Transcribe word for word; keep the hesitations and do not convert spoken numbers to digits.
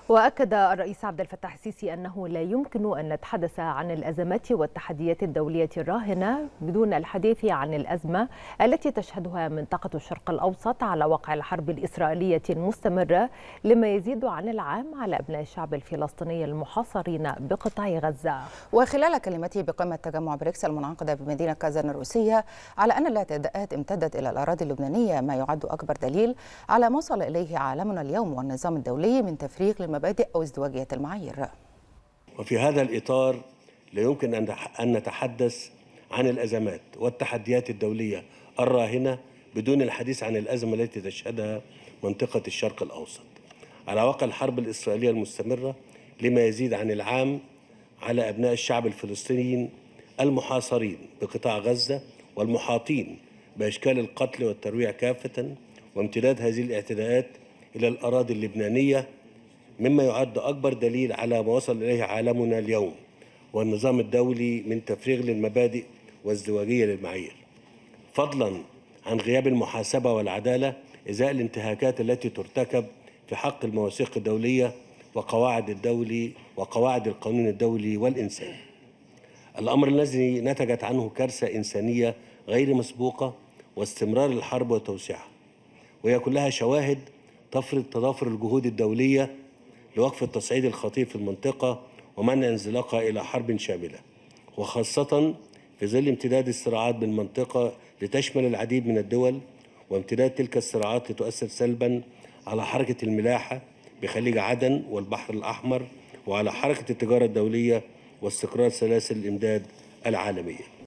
وأكد الرئيس عبد الفتاح السيسي أنه لا يمكن أن نتحدث عن الأزمات والتحديات الدولية الراهنة بدون الحديث عن الأزمة التي تشهدها منطقة الشرق الأوسط على وقع الحرب الإسرائيلية المستمرة لما يزيد عن العام على أبناء الشعب الفلسطيني المحاصرين بقطاع غزة. وخلال كلمته بقمة تجمع بريكس المنعقدة بمدينة كازان الروسية على أن الاعتداءات امتدت إلى الأراضي اللبنانية، ما يعد أكبر دليل على ما وصل إليه عالمنا اليوم والنظام الدولي من تفريغ للمبادئ أو ازدواجية المعايير. وفي هذا الإطار لا يمكن أن نتحدث عن الأزمات والتحديات الدولية الراهنة بدون الحديث عن الأزمة التي تشهدها منطقة الشرق الأوسط على وقع الحرب الإسرائيلية المستمرة لما يزيد عن العام على أبناء الشعب الفلسطينيين المحاصرين بقطاع غزة والمحاطين بأشكال القتل والترويع كافة، وامتداد هذه الاعتداءات إلى الأراضي اللبنانية، مما يعد أكبر دليل على ما وصل إليه عالمنا اليوم والنظام الدولي من تفريغ للمبادئ وازدواجية للمعايير، فضلا عن غياب المحاسبة والعدالة إزاء الانتهاكات التي ترتكب في حق المواثيق الدولية وقواعد الدولي وقواعد القانون الدولي والإنساني. الأمر الذي نتجت عنه كارثة إنسانية غير مسبوقة واستمرار الحرب وتوسيعها، وهي كلها شواهد تفرض تضافر الجهود الدولية لوقف التصعيد الخطير في المنطقة ومنع انزلاقها إلى حرب شاملة، وخاصة في ظل امتداد الصراعات بالمنطقة لتشمل العديد من الدول، وامتداد تلك الصراعات لتؤثر سلبا على حركة الملاحة بخليج عدن والبحر الأحمر وعلى حركة التجارة الدولية واستقرار سلاسل الإمداد العالمية.